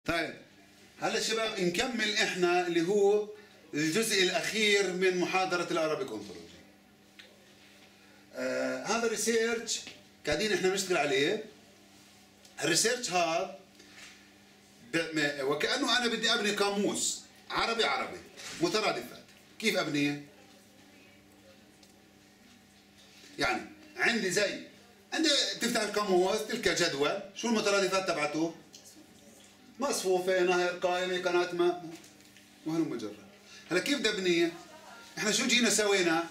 طيب هلا شباب نكمل احنا اللي هو الجزء الاخير من محاضره الارابيك اونثولوجي. هذا الريسيرش قاعدين احنا بنشتغل عليه. الريسيرش هذا وكانه انا بدي ابني قاموس عربي مترادفات. كيف ابنيه؟ يعني عندي تفتح القاموس تلك جدول، شو المترادفات تبعته؟ مصفوفه، نهر، قائمه، قناه ماء وهلم جرة. هلا كيف بدي ابنيه؟ احنا شو جينا سوينا؟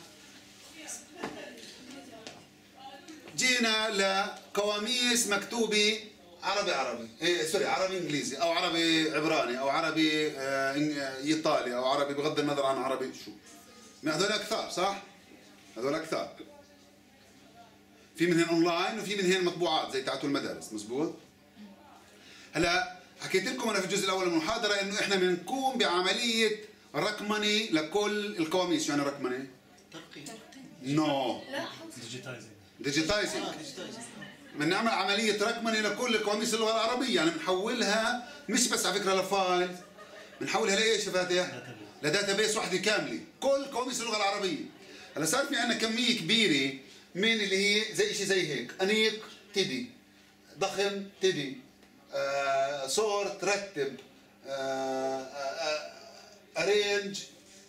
جينا لقواميس مكتوبه عربي عربي انجليزي او عربي عبراني او عربي ايطالي او عربي بغض النظر عن عربي شو. من هذول اكثر صح؟ هذول اكثر. في منهن اونلاين وفي منهن مطبوعات زي تاعتوا المدارس، مزبوط؟ هلا حكيت لكم انا في الجزء الاول من المحاضره انه احنا بنقوم بعمليه رقمنه لكل القواميس. شو يعني رقمنه؟ ترقيم. نو. ديجيتايزنج. بنعمل عمليه رقمنه لكل القواميس اللغه العربيه، يعني بنحولها مش بس على فكره لفايل، بنحولها لايش يا فاتح؟ لداتا بيس وحده كامله، كل قواميس اللغه العربيه. هلا صار في عندنا كميه كبيره من اللي هي زي شيء زي هيك، انيق تدي، ضخم تدي، صور ترتب، ارينج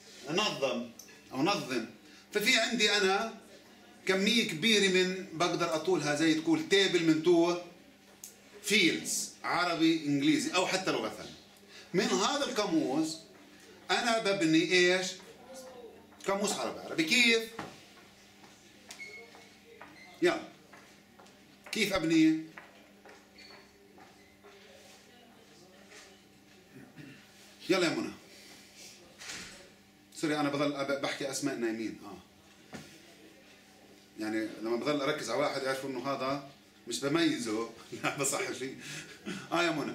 نظم. ففي عندي انا كميه كبيره من بقدر اطولها زي تقول تيبل من طول فيلدز عربي انجليزي او حتى لغه ثانيه. من هذا القاموس انا ببني ايش؟ قاموس عربي. كيف؟ يلا كيف ابنيه؟ يلا يا منى. سوري انا بضل بحكي اسماء نايمين. يعني لما بضل اركز على واحد يعرفوا انه هذا مش بميزه. لا بصح شيء. يا منى.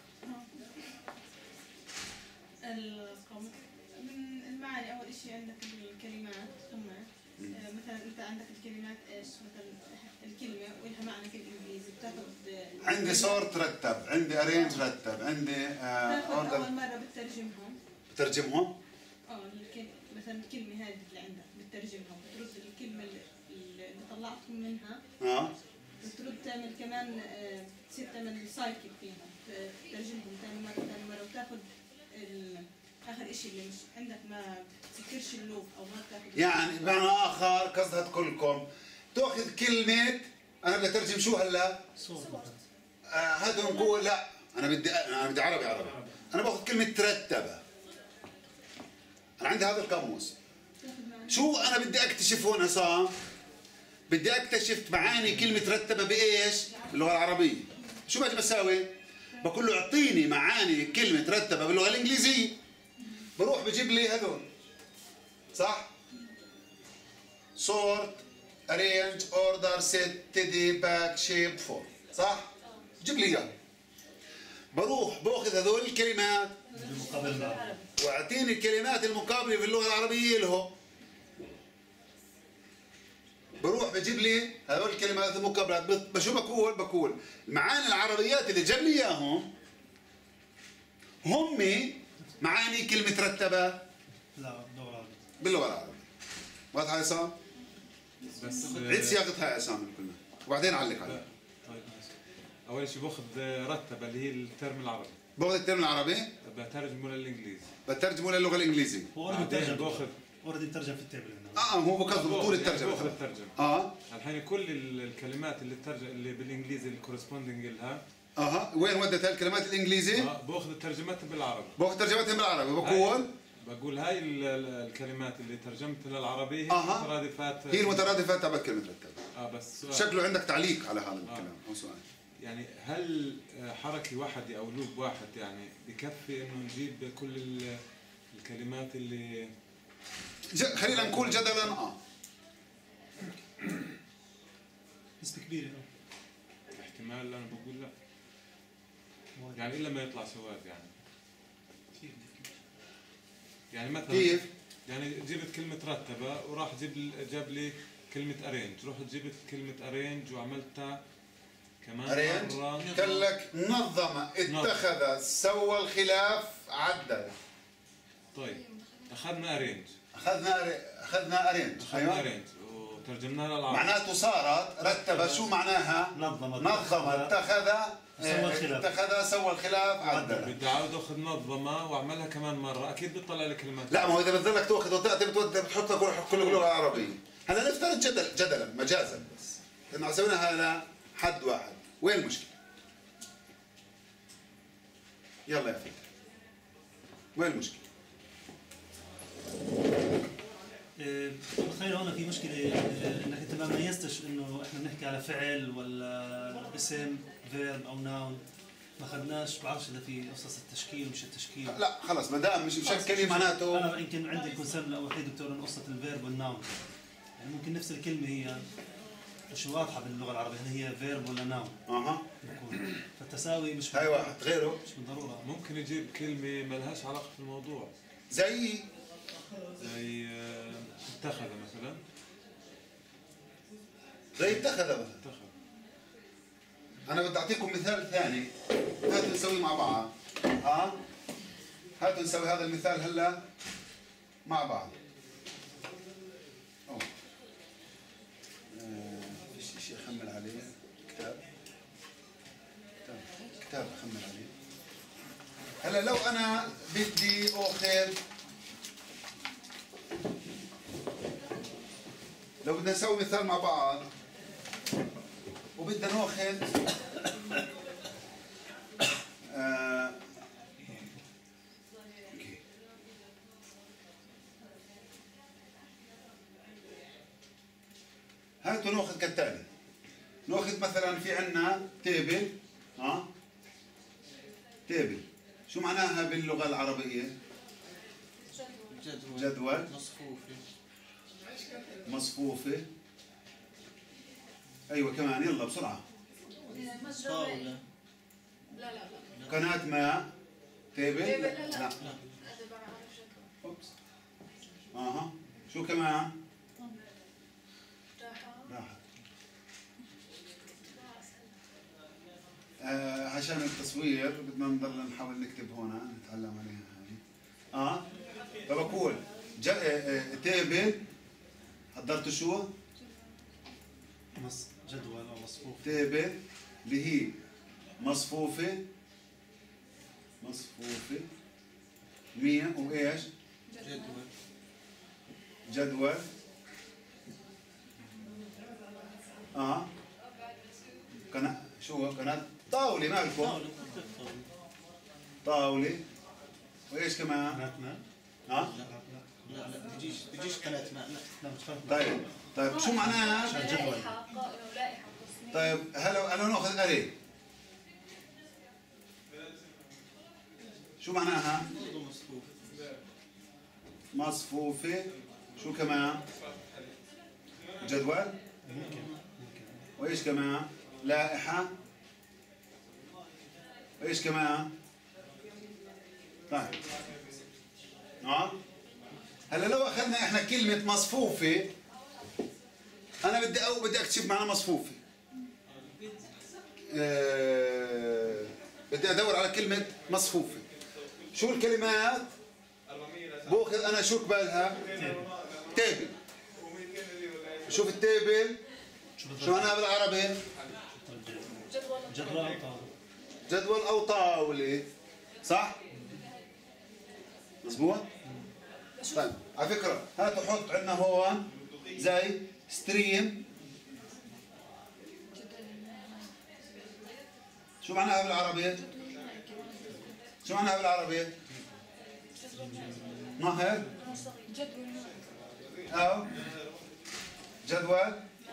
من المعاني اول شيء عندك الكلمات ثم مثلا انت عندك الكلمات ايش؟ مثلا الكلمه ولها معنى بالانجليزي بتاخذ عندي صور ترتب، عندي ارينج رتب، عندي اول مره بترجمهم مثلا الكلمه هذه اللي عندك بترجمها بترد الكلمه اللي طلعتهم منها بترد تعمل كمان تصير تعمل سايكل فيها تترجمهم ثاني مره وتاخذ اخر شيء اللي مش عندك ما بتذكرش اللوب او ما بتاخذ. يعني بمعنى اخر قصدها كلكم تاخذ كلمه انا بدي اترجم شو هلا؟ هذا نقول لا انا بدي عربي. انا باخذ كلمه ترتبه. انا عندي هذا القاموس. شو انا بدي اكتشف هون عصام؟ بدي اكتشف معاني كلمه رتبه بايش؟ باللغه العربيه. شو باجي بساوي؟ بقول له اعطيني معاني كلمه رتبه باللغه الانجليزيه. بروح بجيب لي هذول صح؟ sort arrange order set tidy back shape form صح؟ جيب لي اياه. بروح باخذ هذول الكلمات واعطيني الكلمات المقابله في اللغه العربيه لهم. بروح بجيب لي هذول الكلمات المقابلات. بشو بقول معاني العربيات اللي جاب لي اياهم هم معاني كلمه رتبه لا باللغه العربيه. واضحه يا عصام؟ بس عيد صياغتها يا عصام كلها وبعدين علق عليها. طيب ماشي. اول شيء باخذ رتبه اللي هي الترم العربي. باخذ الترم العربي بترجمه للانجليزي. بترجمه للغه الانجليزيه. باخذ يترجم في التابل هو بقصد طول الترجمه. باخذ الحين كل الكلمات اللي بالانجليزي الكورسبوندينج لها وين ودت هالكلمات الانجليزي؟ باخذ ترجمتها بالعربي. بقول هاي الكلمات اللي ترجمتها للعربي هي المترادفات. هي المترادفات تبع كلمه رتب. بس شكله عندك تعليق على هذا الكلام او سؤال. يعني هل حركه واحده او لوب واحد يعني بكفي انه نجيب كل الكلمات اللي خلينا نقول جدلا نسبة كبيرة احتمال. انا بقول لا يعني الا ما يطلع سواد يعني مثلا كيف؟ يعني جبت كلمة رتبة وراح جاب لي كلمة ارينج، رحت جبت كلمة ارينج وعملتها كمان ارينج مرة قال لك نظم، اتخذ، سوى الخلاف، عدل. طيب اخذنا ارينج اخذنا ارينج. اخذنا ارينج وترجمناها للعربي. معناته صارت رتب. شو معناها؟ نظم، اتخذ، اتخذ، سوى الخلاف، عدل. بدي اعود اخذ نظمه واعملها كمان مره، اكيد بتطلع لي كلمات. لا، ما هو اذا بتضلك تاخذ وتاتي بتحط لك كل لغه عربيه. هلا نفترض جدلا مجازا بس انه سويناها على حد واحد، وين المشكله؟ يلا يا فندم، وين المشكله؟ تخيل هون في مشكله، انك انت ما ميزتش انه احنا بنحكي على فعل ولا اسم فيرب او ناون. ما اخذناش، بعرفش اذا في قصص التشكيل ومش التشكيل. لا خلص، ما دام مش مشكله معناته. انا يمكن عندي الكونسيرن الوحيد دكتور ان قصه الفيرب والناون، يعني ممكن نفس الكلمه هي مش واضحه باللغه العربيه هل هي فيرب ولا ناون. بتكون فالتساوي مش هاي واحد غيره مش بالضروره. ممكن يجيب كلمه ما لهاش علاقه في الموضوع، زي اتخذ مثلا. زي اتخذ مثلا. اتخذ. انا بدي اعطيكم مثال ثاني، هاتوا نسوي مع بعض. هاتوا نسوي هذا المثال هلا مع بعض. فيش شيء اخمل عليه. كتاب اخمل عليه. هلا لو انا بدي اخذ، لو بدنا نسوي مثال مع بعض وبدنا ناخذ هاتوا ناخذ كالتالي. ناخذ مثلا في عندنا تيبل. تيبل شو معناها باللغة العربية؟ جدول. مصفوفة. أيوة كمان، يلا بسرعة. طاولة. لا قناة ماء. تيبل. لا. أوبس. شو كمان؟ راحة. عشان التصوير بدنا نضل نحاول نكتب هون، نتعلم عليها هاي. فبقول تيبل. حضرتوا شو؟ جدول او مصفوف. تيبل اللي هي مصفوفة. 100 وايش؟ جدول. قناة. شو قناة؟ طاولة. مالكم؟ طاولة. وايش كمان؟ قناة ماء. لا بيجيش قناة ماء. لا مش فاهم. طيب شو معناها؟ جدول. طيب هلا ناخذ أري. شو معناها؟ مصفوفة. شو كمان؟ جدول. وايش كمان؟ لائحة. وايش كمان؟ طيب هلا لو اخذنا احنا كلمة مصفوفة، انا بدي اكتشف معنى مصفوفة. بدي ادور على كلمة مصفوفة. شو الكلمات؟ باخذ انا شو قبالها؟ تيبل. شوف التيبل شو معناها بالعربي؟ جدول او طاولة. صح؟ مظبوط؟ طيب على فكرة هاتوا حط عندنا هون زي ستريم. شو معناها بالعربي؟ شو معناها بالعربي؟ نهر. أو جدول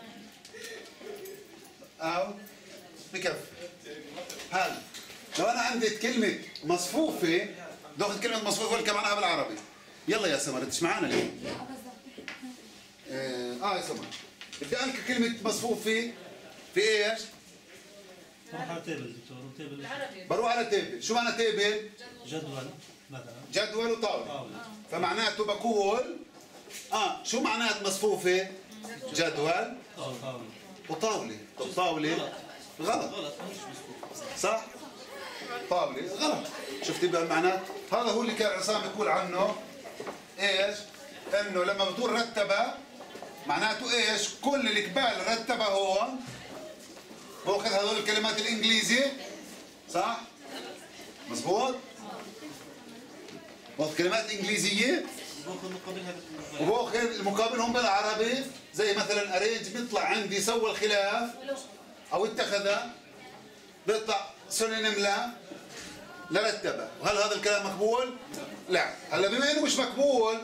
أو بكفي. هلا لو أنا عندي كلمة مصفوفة باخذ كلمة مصفوفة ولا معناها بالعربي. يلا يا سمر، انت معنا ليه؟ يا سمر بدي أنك كلمة مصفوفة في ايش؟ بروح على تيبل دكتور. تيبل بروح على تيبل. شو معنى تيبل؟ جدول مثلا. جدول وطاولة. فمعناته بقول شو معنات مصفوفة؟ جدول وطاولة. طب طاولة غلط. غلط مش مظبوط. صح؟ طاولة غلط. شفتي بقى المعنى؟ هذا هو اللي كان عصام يقول عنه ايش؟ انه لما بتقول رتبه معناته ايش؟ كل القبال رتبه هون باخذ هذول الكلمات الانجليزي صح؟ مظبوط؟ باخذ كلمات انجليزيه باخذ مقابلها وباخذ المقابلهم بالعربي زي مثلا ارينج بيطلع عندي سوى الخلاف او اتخذ بيطلع سينونيم لرتبه، وهل هذا الكلام مقبول؟ لا. هلا بما انه مش مقبول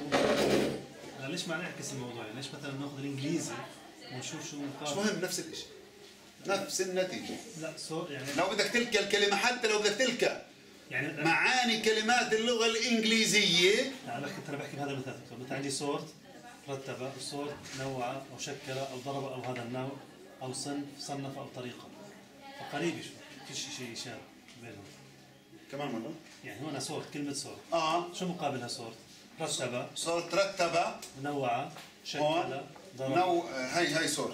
ليش ما نعكس الموضوع؟ ليش مثلا ناخذ الانجليزي ونشوف شو مش مقابل؟ مهم، نفس الشيء نفس النتيجه. لا يعني لو بدك تلقى الكلمه حتى لو بدك تلقى يعني معاني كلمات اللغه الانجليزيه. انا بحكي بهذا المثال دكتور، مثلا عندي صورت رتب، الصورت نوع او شكل او ضرب او هذا النوع او صنف او طريقه، فقريب شوي فيش شيء شابه بينهم. كمان مره يعني هنا صورت، كلمه صورت شو مقابلها صورت؟ رتب، صورت رتب، نوع، شكل، ضرب. هي صورت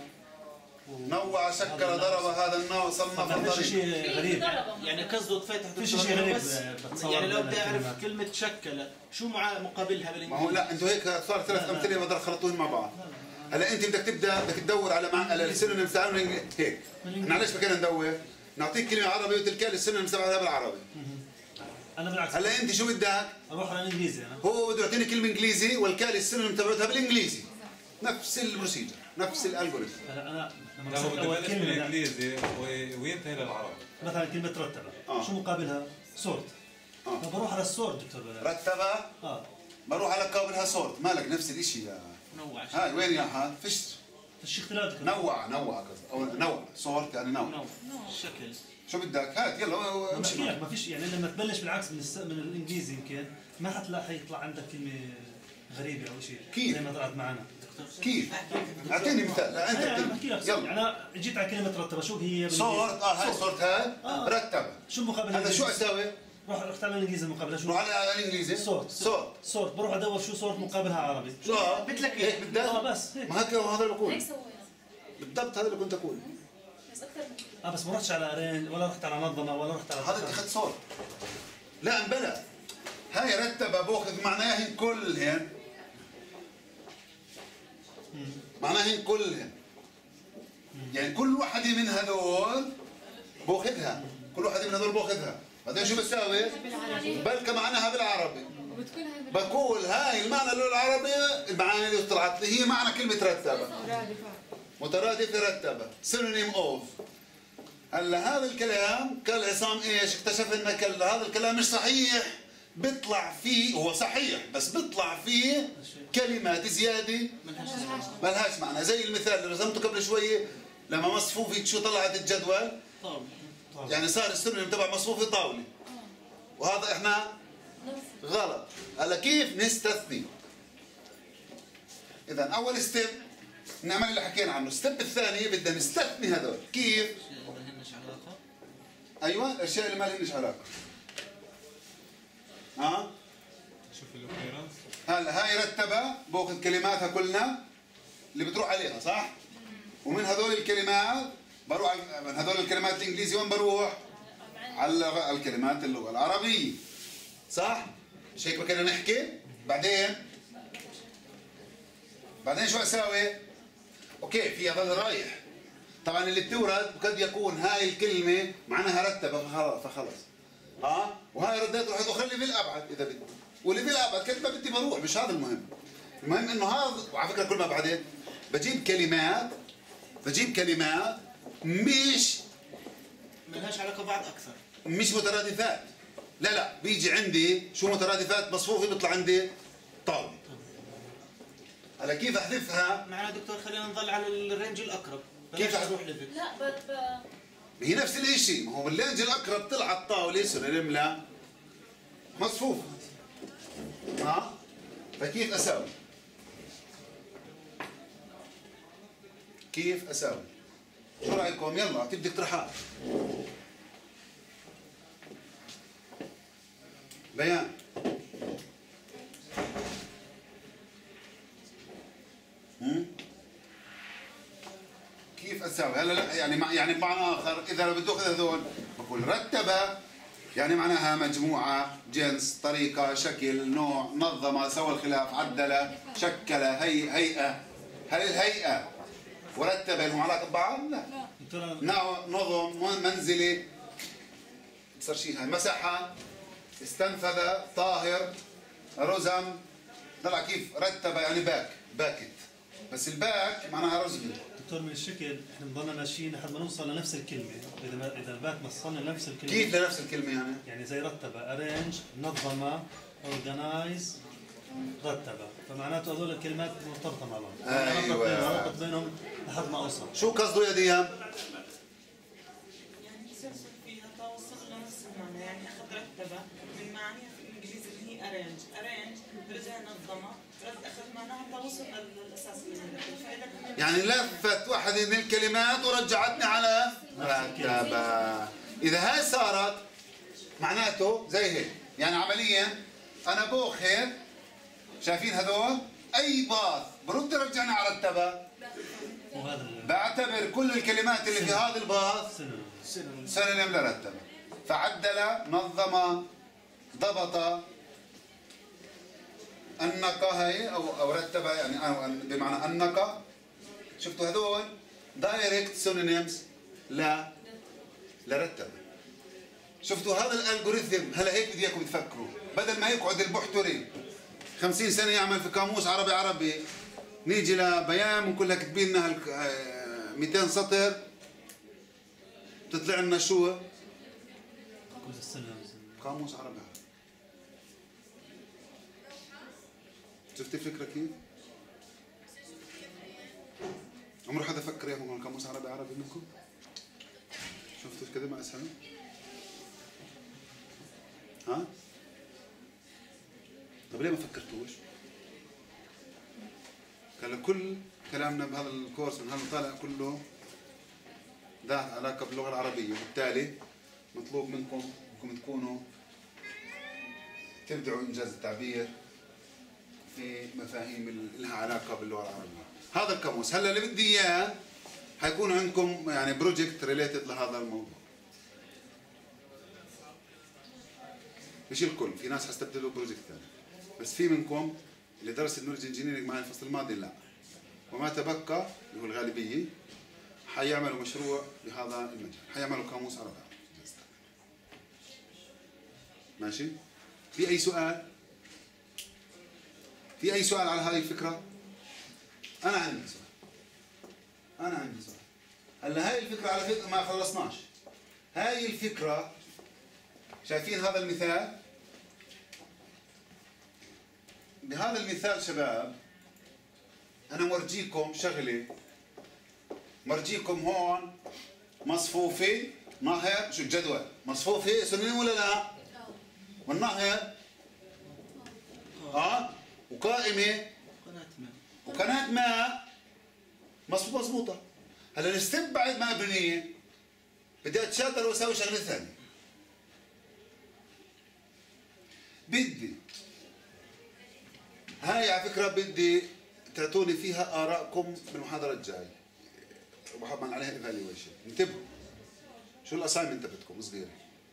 نوع، شكل، ضرب، هذا النوع، صنف، ما فيش طريق. شيء غريب يعني قصده فتح فيش شيء غريب بتصور يعني لو بين بدي اعرف الكلمات. كلمة شكل شو مع مقابلها ما بالانجليزي؟ هو لا انتوا هيك صار ثلاث امثله بدل خلطوهم مع بعض. هلا انت بدك تبدا بدك تدور على السينونيم تاعهم هيك. احنا ليش بكينا ندور؟ نعطيك كلمه عربي وتلك السينونيم تبعها بالعربي. انا بالعكس هلا انت شو بدك؟ اروح على الانجليزي انا. هو بده يعطيني كلمه انجليزي والكالي السينونيم تبعتها بالانجليزي. نفس البروسيجر، نفس الالجوريثم. انا لما لا هو مسكت بده اول يبلش كلمه بالانجليزي وينتهي للعربي. مثلا كلمه رتبه شو مقابلها؟ صورت. فبروح على الصورت دكتور بلال. رتبه بروح على قابلها صورت. مالك نفس الشيء يا نوع هاي وين يا حال؟ فيش اختلاف دكتور. نوع قصدي او نوع صورت يعني نوع شكل شو بدك؟ هات يلا امشي بحكي لك ما فيش يعني لما تبلش بالعكس من الانجليزي يمكن ما حتلاقي حيطلع عندك كلمه غريبه او شيء كيف؟ زي ما طلعت معنا. كيف؟ اعطيني مثال. لا انت انا بحكي لك يلا انا جيت على كلمه رتبه شو هي صورت هاي صورت هاي رتب. شو مقابل هذا شو اسوي؟ رحت على الانجليزي المقابله شو؟ روح على الانجليزي صورت بروح ادور شو صورت مقابلها عربي. شو بتلك هيك بدك؟ بس هيك. ما هيك هذا اللي بقول هيك سوينا بالضبط. هذا اللي كنت اقول. بس اكثر من كده. بس ما رحتش على ارين ولا رحت على منظمه ولا رحت على هذا اتخذ صورت. لا انبلى. هاي رتب باخذ معناهن كلهن. معناهن كلهن. يعني كل واحدة من هذول باخذها. كل واحدة من هذول باخذها. بعدين شو بساوي؟ بلقى معناها بالعربي. وبتكون هاي بقول هاي المعنى العربي المعاني اللي طلعت لي هي معنى كلمة رتبة. مترادف رتبة. سينونيم اوف. هلا هذا الكلام قال عصام ايش؟ اكتشف ان هذا الكلام مش صحيح. بيطلع فيه هو صحيح بس بيطلع فيه كلمات زيادة ملهاش معنى. زي المثال اللي رسمته قبل شوية لما مصفوفة شو طلعت الجدول؟ يعني صار السينونيم تبع مصفوفة طاولة. وهذا احنا غلط. هلا كيف نستثني؟ إذا أول ستيب نعمل اللي حكينا عنه. الستيب الثاني بدنا نستثني هذول. كيف؟ أيوة الأشياء اللي ما لهنش علاقة. شوف الابيرنس. هلا هاي رتبة باخذ كلماتها كلنا اللي بتروح عليها صح؟ ومن هذول الكلمات بروح من هذول الكلمات الإنجليزي وين بروح؟ على الكلمات اللغة العربية صح؟ مش هيك بدنا نحكي؟ بعدين شو اسوي؟ اوكي في هذا رايح. طبعا اللي بتورد قد يكون هاي الكلمة معناها رتبة فخلص. وهاي ردات راح تدخل لي بالابعد اذا بدي. واللي بالابعد كلمة بدي بروح مش هذا المهم. المهم انه هذا وعلى فكرة كل ما بعدين بجيب كلمات مش ملهاش علاقة ببعض أكثر. مش مترادفات. لا بيجي عندي شو مترادفات مصفوفة بيطلع عندي طاولة. هلا كيف احذفها؟ معنا دكتور خلينا نضل على الرينج الأقرب. كيف نروح ليفل؟ لا هي نفس الشيء. ما هو بالرينج الأقرب طلع الطاولة سينونيم مصفوفة. فكيف أساوي؟ شو رأيكم؟ يلا اعطيني اقتراحات. بيان. كيف تساوي. هلا لا يعني بمعنى اخر اذا بدي اخذ هذول بقول رتب يعني معناها مجموعه، جنس، طريقه، شكل، نوع، نظم، سوى الخلاف، عدل، شكل، هيئه. هل الهيئه ورتب لهم علاقه ببعض؟ لا. نظم، منزلي، صار شيء هاي مسحه، استنفذ، طاهر، رزم. طلع كيف رتب يعني باكت، بس الباك معناها رزم. دكتور من الشكل احنا بنضلنا ماشيين لحد ما نوصل لنفس الكلمه، اذا الباك وصلنا لنفس الكلمه. كيف لنفس الكلمه يعني؟ يعني زي رتب، ارينج، نظم، اورجنايز، رتب، فمعناته هذول الكلمات مرتبطه مع بعض. ايوه ربط بينهم لحد ما اوصل. شو قصده يا ديان؟ يعني تسلسل فيها توصل لنفس المعنى، يعني اخذ رتبه من معانيها في الانجليزي اللي هي ارينج رجع نظمه اخذ معناها توصل للاساس اللي يعني لفت واحدة من الكلمات ورجعتني على رتبة. إذا هاي صارت معناته زي هيك، يعني عمليا أنا بأخذ، شايفين هذول أي باث برد رجعني على رتبة، بعتبر كل الكلمات اللي في هذا الباث سينونيم لرتبة. فعدل، نظم، ضبط، أنق، هي أو رتب يعني بمعنى أنق. شفتوا هذول دايركت سينونيمز لرتب. شفتوا هذا الالجوريثم. هلا هيك بدي اياكم تفكروا، بدل ما يقعد البحتري 50 سنه يعمل في قاموس عربي نيجي لبيان ونقول لك كتبي لنا 200 سطر تطلع لنا شو؟ قاموس عربي. شفت الفكره كيف؟ عمره حدا فكر يعمل قاموس عربي منكم؟ شفتوا كذا ما اسهل؟ ها؟ طب ليه ما فكرتوش؟ كان كل كلامنا بهذا الكورس من هذا الطالع كله ذات علاقه باللغه العربيه، وبالتالي مطلوب منكم انكم تكونوا تبدعوا انجاز التعبير في مفاهيم لها علاقه باللغه العربيه. هذا القاموس هلا اللي بدي اياه حيكون عندكم يعني بروجكت ريليتد لهذا الموضوع. مش الكل، في ناس حستبدلوا بروجكت ثاني، بس في منكم اللي درس النولج انجينيرنج معي الفصل الماضي لا، وما تبقى اللي هو الغالبيه حيعملوا مشروع بهذا المجال، حيعملوا قاموس عربي. ماشي؟ في اي سؤال؟ في اي سؤال على هذه الفكره؟ انا عندي سؤال. هلا هاي الفكره على فكره ما خلصناش. هاي الفكره شايفين هذا المثال؟ بهذا المثال شباب انا مرجيكم شغله، مرجيكم هون مصفوفه نهر، شو الجدول؟ مصفوفه سنين ولا لا؟ والنهر وقائمه وقناه ماء مضبوطه. هلا الستيب بعد ما بنيه بدي اتشاطر واسوي شغله ثانيه. بدي هاي على فكره بدي تعطوني فيها ارائكم بالمحاضره الجايه وبحط عليها ايفالويشن. انتبهوا شو الاساينمنت تبعتكم صغيره.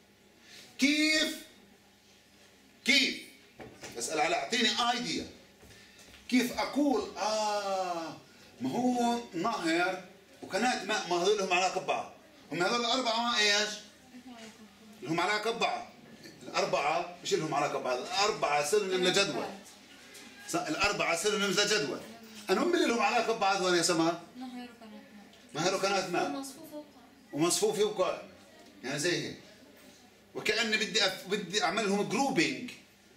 كيف بسال على اعطيني ايديا كيف اقول ما هو نهر وقناه ماء ما هذول لهم علاقه ببعض. هم هذول الاربعه ما ايش؟ لهم علاقه ببعض. الاربعه مش لهم علاقه ببعض، الاربعه سينونيم لجدول. الاربعه سينونيم لجدول. انا هم اللي لهم علاقه ببعض وين يا سمر؟ نهر وقناه ماء ومصفوفه وقائمه، يعني زي هيك. وكأني بدي اعملهم جروبينج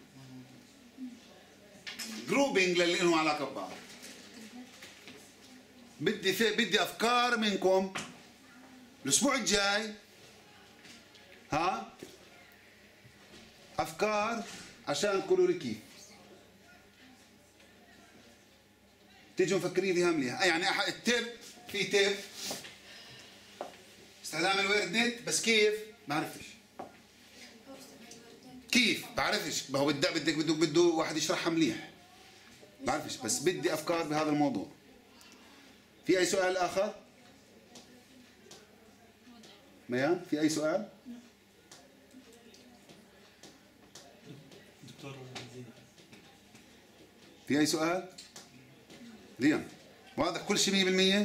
للي لهم علاقه ببعض. بدي افكار منكم الاسبوع الجاي، افكار عشان تقولوا لي كيف تيجوا مفكرين فيها مليح. يعني التب في تب استخدام الويرد نت، بس كيف ما بعرفش. كيف بعرفش، ما هو بده واحد يشرحها مليح، بعرفش، بس بدي افكار بهذا الموضوع. في اي سؤال اخر؟ ميان في اي سؤال؟ دكتور زين، في اي سؤال؟ ريان واضح كل شيء 100%؟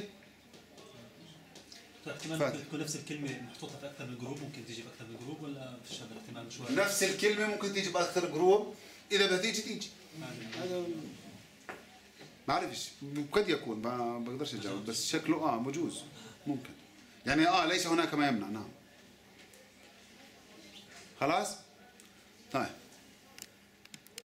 احتمال ممكن تكون نفس الكلمة محطوطة في أكثر من جروب، ممكن تيجي بأكثر من جروب، ولا فيش هذا الاحتمال شوي؟ نفس الكلمة ممكن تيجي بأكثر جروب، إذا بدها تيجي هذا ما بعرفش، قد يكون ما بقدرش أجاوب، بس شكله بجوز ممكن يعني ليس هناك ما يمنع. نعم خلاص طيب.